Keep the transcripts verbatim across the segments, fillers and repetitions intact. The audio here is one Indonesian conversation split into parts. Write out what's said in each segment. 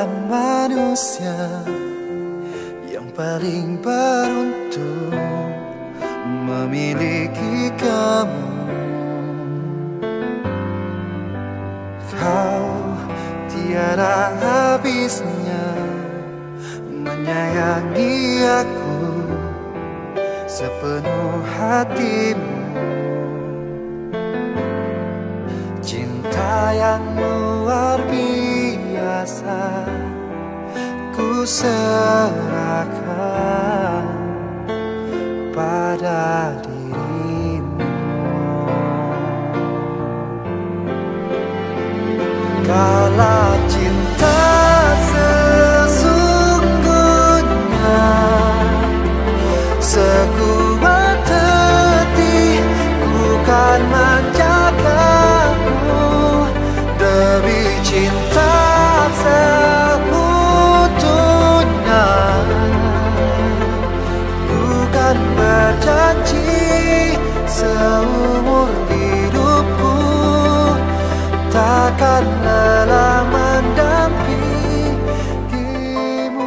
adalah manusia yang paling beruntung memiliki kamu. Kau tiada habisnya menyayangi aku sepenuh hatimu. Cinta yang luar biasa ku serahkan pada dirimu. Kalau cinta sesungguhnya sekuat hati, ku kan menjagamu demi cinta seutuhnya. Ku kan berjanji seumur hidupku takkan lelah mendampingimu.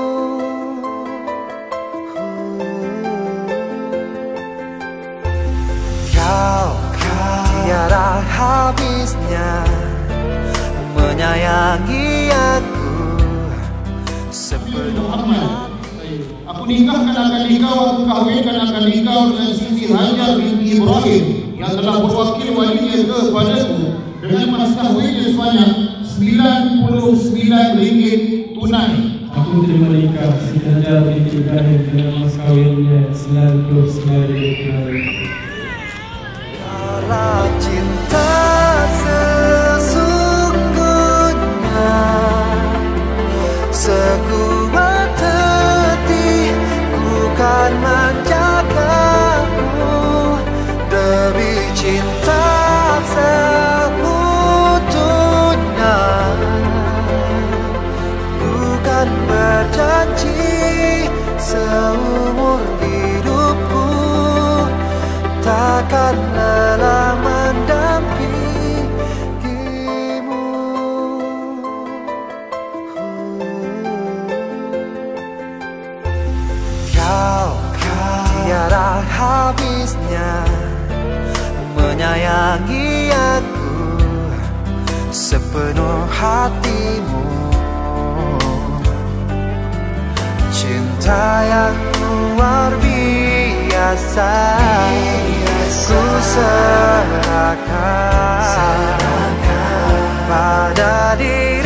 Kau, kau tiada habisnya menyayangi aku sepenuh hati. Aku nikahkan akan nikah, aku kawinkan akan nikah dengan Siti Hajar binti Ibrahim yang telah berwakil walinya kepadaku dengan mas kawinnya sebanyak sembilan puluh sembilan ringgit tunai. Aku terima nikah Siti Hajar binti Ibrahim dengan mas kawinnya sembilan puluh sembilan ringgit tunai. Kalau cinta sesungguhnya sekuat hati, ku kan menjagamu demi cinta seutuhnya. Ku kan berjanji seumur hidupku takkan lelah mendampingimu. Kau, kau tiada habisnya menyayangi aku sepenuh hatimu. Cinta yang luar biasa ku serahkan pada dirimu.